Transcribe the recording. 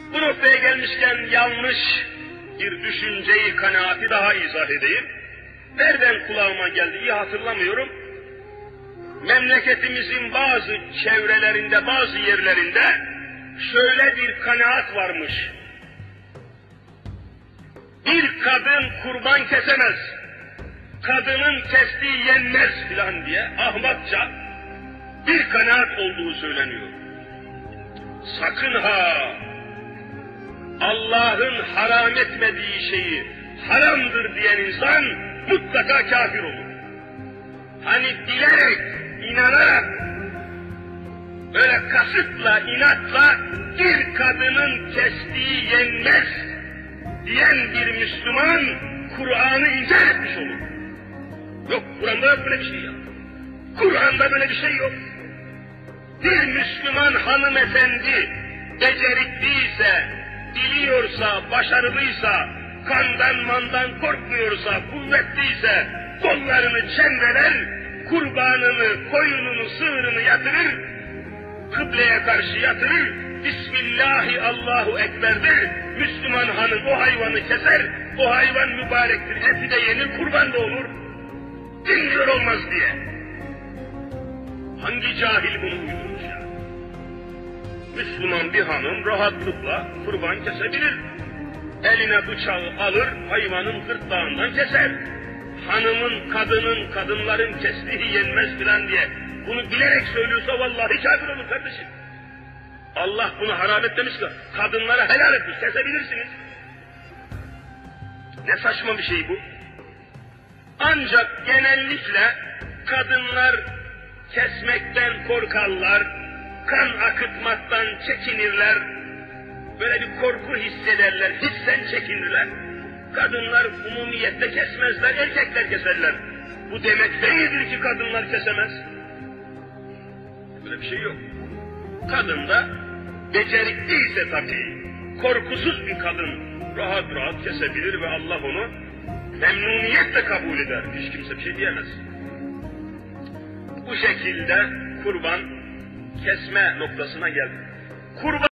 Bu noktaya gelmişken yanlış bir düşünceyi, kanaati daha izah edeyim. Nereden kulağıma geldi iyi hatırlamıyorum. Memleketimizin bazı çevrelerinde, bazı yerlerinde şöyle bir kanaat varmış. Bir kadın kurban kesemez, kadının kestiği yenmez filan diye ahmakça bir kanaat olduğu söyleniyor. Sakın ha! Allah'ın haram etmediği şeyi haramdır diyen insan mutlaka kafir olur. Hani bilerek, inanarak, böyle kasıtla, inatla bir kadının kestiği yenmez diyen bir Müslüman Kur'an'ı inkar etmiş olur. Yok, Kur'an'da yok böyle bir şey ya. Kur'an'da böyle bir şey yok. Bir Müslüman hanımefendi becerikliyse, biliyorsa, başarılıysa, kandan mandan korkmuyorsa, kuvvetliyse, kollarını çemberer, kurbanını, koyununu, sığırını yatırır, kıbleye karşı yatırır, Bismillahi Allahu Ekber'dir, Müslüman hanım o hayvanı keser, o hayvan mübarektir, eti de yenir, kurban da olur, dinliyor olmaz diye. Hangi cahil bunu uydurmuş ya? Müslüman bir hanım rahatlıkla kurban kesebilir. Eline bıçağı alır, hayvanın gırtlağından keser. Hanımın, kadınların kestiği yenmez filan diye bunu bilerek söylüyorsa vallahi kafir olur kardeşim. Allah bunu haram etmemiş ki, kadınlara helal etmiş, kesebilirsiniz. Ne saçma bir şey bu. Ancak genellikle kadınlar kesmekten korkarlar, kan akıtmaktan çekinirler, böyle bir korku hissederler, hissen çekinirler. Kadınlar umumiyette kesmezler, erkekler keserler. Bu demek değildir ki kadınlar kesemez. Böyle bir şey yok. Kadın da becerikliyse tabii, korkusuz bir kadın rahat rahat kesebilir ve Allah onu memnuniyetle kabul eder. Hiç kimse bir şey diyemez. Bu şekilde kurban kesme noktasına geldi. Kurban